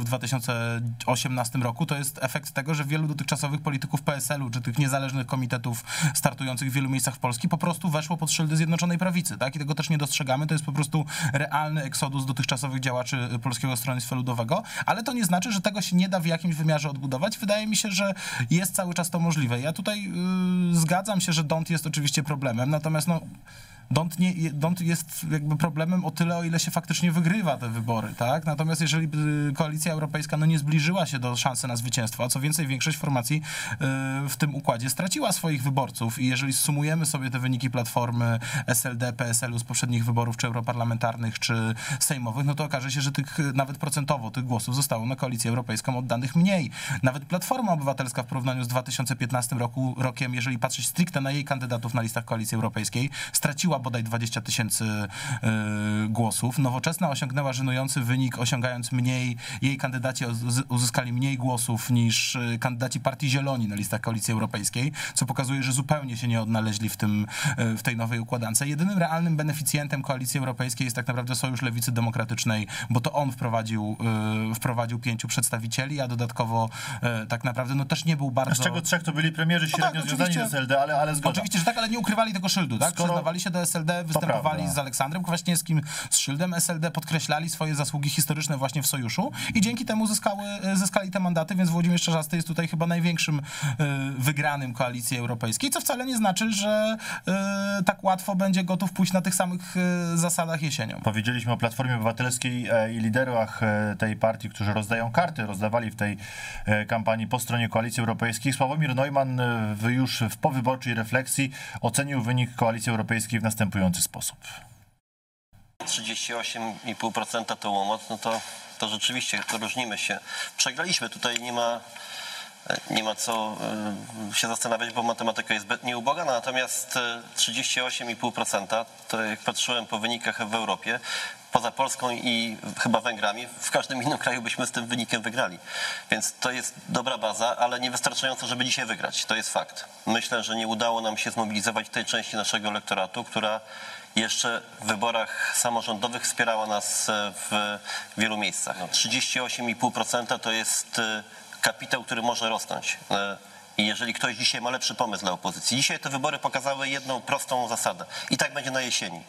2018 roku to jest efekt tego, że wielu dotychczasowych polityków PSL-u, czy tych niezależnych komitetów startujących w wielu miejscach w Polsce po prostu weszło pod szyldy Zjednoczonej Prawicy, tak? I tego też nie dostrzegamy. To jest po prostu realny eksodus dotychczasowych działaczy Polskiego Stronnictwa Ludowego, ale to nie znaczy, że tego się nie da w jakimś wymiarze odbudować. Wydaje mi się, że jest cały czas to możliwe. Ja tutaj zgadzam się, że D'Hondt jest oczywiście problemem, natomiast no D'Hondt jest jakby problemem o tyle, o ile się faktycznie wygrywa te wybory, tak? Natomiast jeżeli Koalicja Europejska nie zbliżyła się do szansy na zwycięstwo, a co więcej, większość formacji w tym układzie straciła swoich wyborców i jeżeli sumujemy sobie te wyniki Platformy, SLD, PSL-u z poprzednich wyborów, czy europarlamentarnych, czy sejmowych, no to okaże się, że nawet procentowo tych głosów zostało na Koalicję Europejską oddanych mniej. Nawet Platforma Obywatelska w porównaniu z 2015 rokiem, jeżeli patrzeć stricte na jej kandydatów na listach Koalicji Europejskiej, straciła zdobyła bodaj 20 000 głosów. Nowoczesna osiągnęła żenujący wynik, osiągając mniej, jej kandydaci uzyskali mniej głosów niż kandydaci Partii Zieloni na listach Koalicji Europejskiej, co pokazuje, że zupełnie się nie odnaleźli w tej nowej układance. Jedynym realnym beneficjentem Koalicji Europejskiej jest tak naprawdę Sojusz Lewicy Demokratycznej, bo to on wprowadził 5 przedstawicieli, a dodatkowo tak naprawdę no też nie był bardzo... Z czego 3 to byli premierzy średnio związani z SLD, ale zgoda. Oczywiście, że tak, ale nie ukrywali tego szyldu, tak? Przyznawali się do SLD, występowali z Aleksandrem Kwaśniewskim, z szyldem SLD, podkreślali swoje zasługi historyczne właśnie w sojuszu i dzięki temu zyskali te mandaty, więc Włodzimierz Czarzasty jest tutaj chyba największym wygranym Koalicji Europejskiej, co wcale nie znaczy, że tak łatwo będzie gotów pójść na tych samych zasadach jesienią. Powiedzieliśmy o Platformie Obywatelskiej i liderach tej partii, którzy rozdawali w tej kampanii po stronie Koalicji Europejskiej. Sławomir Neumann już w powyborczej refleksji ocenił wynik Koalicji Europejskiej w następujący sposób. 38,5% to łomot, no to rzeczywiście to różnimy się. Przegraliśmy, tutaj nie ma co się zastanawiać, bo matematyka jest zbytnie uboga, natomiast 38,5% to jak patrzyłem po wynikach w Europie, poza Polską i chyba Węgrami, w każdym innym kraju byśmy z tym wynikiem wygrali. Więc to jest dobra baza, ale niewystarczająca, żeby dzisiaj wygrać. To jest fakt. Myślę, że nie udało nam się zmobilizować tej części naszego elektoratu, która jeszcze w wyborach samorządowych wspierała nas w wielu miejscach. 38,5% to jest kapitał, który może rosnąć. I jeżeli ktoś dzisiaj ma lepszy pomysł dla opozycji. Dzisiaj te wybory pokazały jedną prostą zasadę. I tak będzie na jesieni.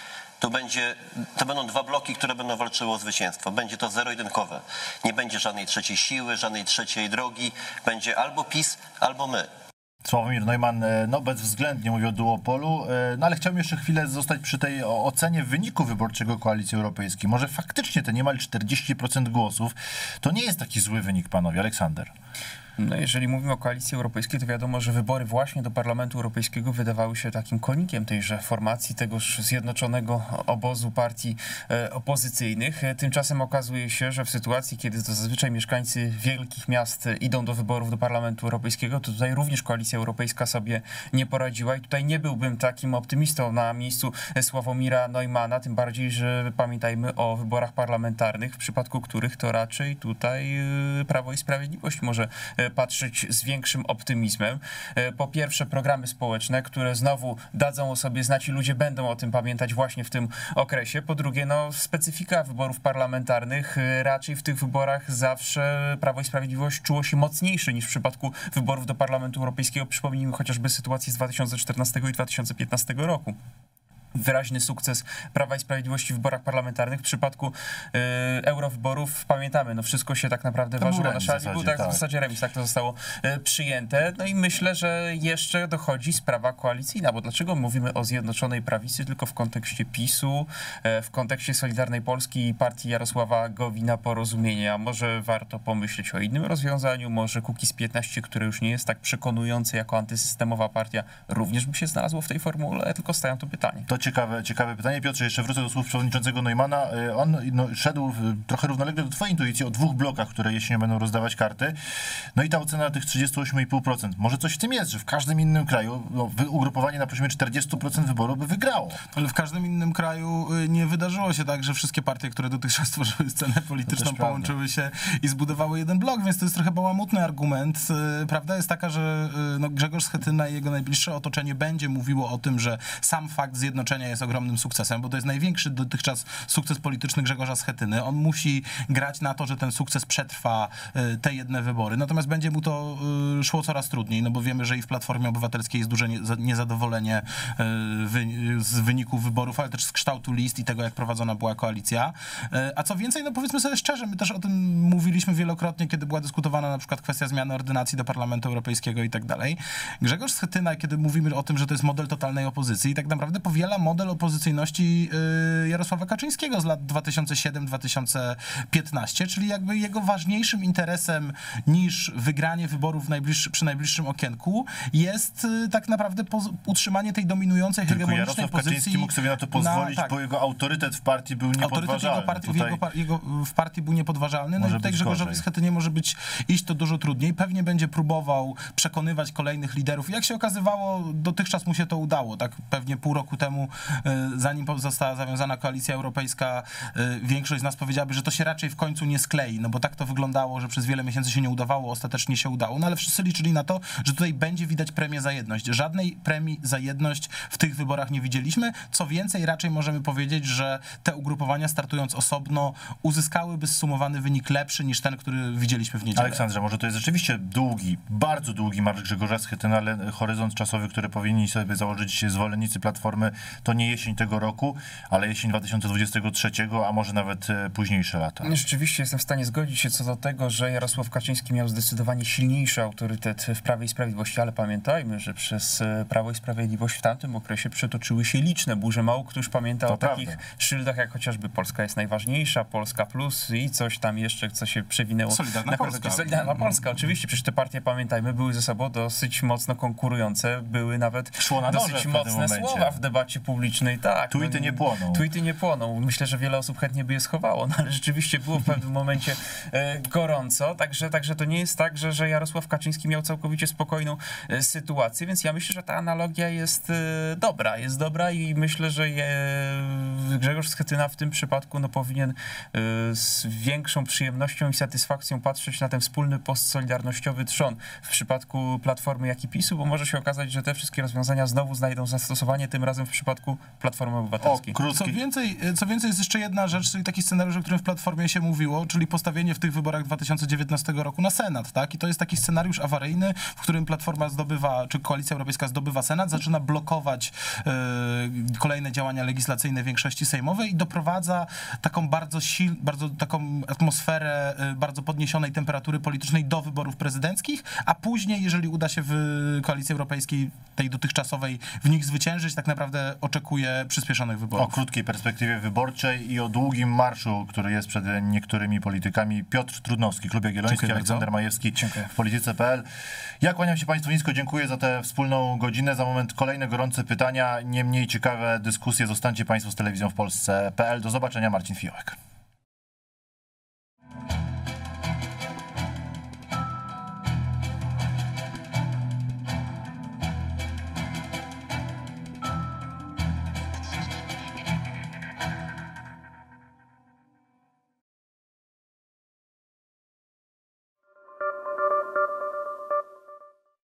To będą 2 bloki, które będą walczyły o zwycięstwo. Będzie to zero-jedynkowe. Nie będzie żadnej trzeciej siły, żadnej trzeciej drogi. Będzie albo PiS, albo my. Sławomir Neumann bezwzględnie mówi o duopolu, ale chciałbym jeszcze chwilę zostać przy tej ocenie wyniku wyborczego Koalicji Europejskiej. Może faktycznie te niemal 40% głosów to nie jest taki zły wynik, panowie. Aleksander. No jeżeli mówimy o Koalicji Europejskiej, to wiadomo, że wybory właśnie do Parlamentu Europejskiego wydawały się takim konikiem tejże formacji, tegoż zjednoczonego obozu partii opozycyjnych. Tymczasem okazuje się, że w sytuacji, kiedy to zazwyczaj mieszkańcy wielkich miast idą do wyborów do Parlamentu Europejskiego, to tutaj również Koalicja Europejska sobie nie poradziła i tutaj nie byłbym takim optymistą na miejscu Sławomira Neumana, tym bardziej, że pamiętajmy o wyborach parlamentarnych, w przypadku których to raczej tutaj Prawo i Sprawiedliwość może patrzeć z większym optymizmem. Po pierwsze programy społeczne, które znowu dadzą o sobie znać i ludzie będą o tym pamiętać właśnie w tym okresie. Po drugie, specyfika wyborów parlamentarnych. Raczej w tych wyborach zawsze Prawo i Sprawiedliwość czuło się mocniejsze niż w przypadku wyborów do Parlamentu Europejskiego. Przypomnijmy chociażby sytuację z 2014 i 2015 roku. Wyraźny sukces Prawa i Sprawiedliwości w wyborach parlamentarnych. W przypadku eurowyborów pamiętamy, wszystko się tak naprawdę ważyło na szali. Był w zasadzie remis, tak to zostało przyjęte. No i myślę, że jeszcze dochodzi sprawa koalicyjna, bo dlaczego mówimy o Zjednoczonej Prawicy tylko w kontekście PiS-u, w kontekście Solidarnej Polski i partii Jarosława Gowina Porozumienia? Może warto pomyśleć o innym rozwiązaniu, może Kukiz15, które już nie jest tak przekonujące jako antysystemowa partia, również by się znalazło w tej formule, tylko stawiam to pytanie. To ciekawe pytanie. Piotrze, jeszcze wrócę do słów przewodniczącego Neumana. On szedł trochę równolegle do twojej intuicji o 2 blokach, które jesienią będą rozdawać karty. No i ta ocena tych 38,5%. Może coś w tym jest, że w każdym innym kraju ugrupowanie na poziomie 40% wyboru by wygrało. Ale w każdym innym kraju nie wydarzyło się tak, że wszystkie partie, które dotychczas tworzyły scenę polityczną, połączyły się i zbudowały jeden blok, więc to jest trochę bałamutny argument. Prawda jest taka, że Grzegorz Schetyna i jego najbliższe otoczenie będzie mówiło o tym, że sam fakt zjednoczenia jest ogromnym sukcesem, bo to jest największy dotychczas sukces polityczny Grzegorza Schetyny. On musi grać na to, że ten sukces przetrwa te jedne wybory. Natomiast będzie mu to szło coraz trudniej, bo wiemy, że i w Platformie Obywatelskiej jest duże niezadowolenie z wyników wyborów, ale też z kształtu list i tego, jak prowadzona była koalicja. A co więcej, powiedzmy sobie szczerze, my też o tym mówiliśmy wielokrotnie, kiedy była dyskutowana na przykład kwestia zmiany ordynacji do Parlamentu Europejskiego i tak dalej. Grzegorz Schetyna, kiedy mówimy o tym, że to jest model totalnej opozycji, tak naprawdę powiela model opozycyjności Jarosława Kaczyńskiego z lat 2007-2015, czyli jakby jego ważniejszym interesem niż wygranie wyborów przy najbliższym okienku jest tak naprawdę utrzymanie tej dominującej hegemonicznej Jarosław pozycji. Kaczyński mógł sobie na to pozwolić, bo jego autorytet w partii był niepodważalny. W partii był niepodważalny, no i tutaj Grzegorzowi Schetynie może iść to dużo trudniej. Pewnie będzie próbował przekonywać kolejnych liderów. Jak się okazywało, dotychczas mu się to udało. Tak pewnie pół roku temu temu, zanim została zawiązana koalicja europejska, większość z nas powiedziałaby, że to się raczej w końcu nie sklei, no bo tak to wyglądało, że przez wiele miesięcy się nie udawało, ostatecznie się udało, no ale wszyscy liczyli na to, że tutaj będzie widać premię za jedność. Żadnej premii za jedność w tych wyborach nie widzieliśmy. Co więcej, raczej możemy powiedzieć, że te ugrupowania, startując osobno, uzyskałyby zsumowany wynik lepszy niż ten, który widzieliśmy w niedzielę. Aleksandrze, może to jest rzeczywiście długi, bardzo długi marsz Grzegorza Schetyny, ale horyzont czasowy, który powinni sobie założyć zwolennicy Platformy, to nie jesień tego roku, ale jesień 2023, a może nawet późniejsze lata. Rzeczywiście jestem w stanie zgodzić się co do tego, że Jarosław Kaczyński miał zdecydowanie silniejszy autorytet w Prawie i Sprawiedliwości, ale pamiętajmy, że przez Prawo i Sprawiedliwość w tamtym okresie przetoczyły się liczne burze. Mało kto już pamięta o takich szyldach, jak chociażby Polska jest najważniejsza, Polska Plus i coś tam jeszcze, co się przewinęło. Solidarna Polska. Solidarna Polska, oczywiście. Przecież te partie, pamiętajmy, były ze sobą dosyć mocno konkurujące, były nawet dosyć mocne słowa w debacie publicznej. Tak, tweety nie płoną. Tweety nie płoną. Myślę, że wiele osób chętnie by je schowało, no ale rzeczywiście było w pewnym momencie gorąco, także to nie jest tak, że Jarosław Kaczyński miał całkowicie spokojną sytuację, więc ja myślę, że ta analogia jest dobra i myślę, że Grzegorz Schetyna w tym przypadku powinien z większą przyjemnością i satysfakcją patrzeć na ten wspólny postsolidarnościowy trzon w przypadku Platformy, jak i PiS-u, bo może się okazać, że te wszystkie rozwiązania znowu znajdą zastosowanie, tym razem w przypadku Platformy Obywatelskiej. Co więcej, jest jeszcze jedna rzecz, czyli taki scenariusz, o którym w Platformie się mówiło, czyli postawienie w tych wyborach 2019 roku na Senat, tak? I to jest taki scenariusz awaryjny, w którym Platforma zdobywa, czy Koalicja Europejska zdobywa Senat, zaczyna blokować kolejne działania legislacyjne większości sejmowej i doprowadza taką bardzo taką atmosferę bardzo podniesionej temperatury politycznej do wyborów prezydenckich, a później, jeżeli uda się w Koalicji Europejskiej, tej dotychczasowej, w nich zwyciężyć, tak naprawdę oczekuje przyspieszonych wyborów. O krótkiej perspektywie wyborczej i o długim marszu, który jest przed niektórymi politykami. Piotr Trudnowski, Klub Jagielloński, Aleksander Majewski w Polityce.pl. Ja kłaniam się Państwu nisko, dziękuję za tę wspólną godzinę. Za moment kolejne gorące pytania, nie mniej ciekawe dyskusje. Zostańcie Państwo z Telewizją w Polsce.pl. Do zobaczenia, Marcin Fiołek.